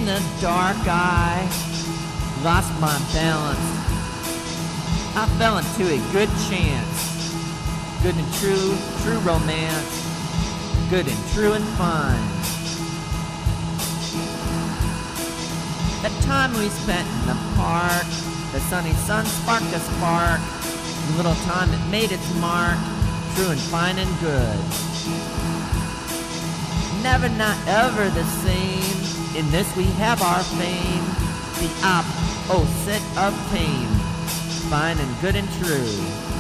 In the dark I lost my balance. I fell into a good chance. Good and true, true romance. Good and true and fine. That time we spent in the park, the sunny sun sparked a spark. The little time it made its mark, true and fine and good. Never, not ever the same. In this we have our fame. The opposite obtained, fine and good and true.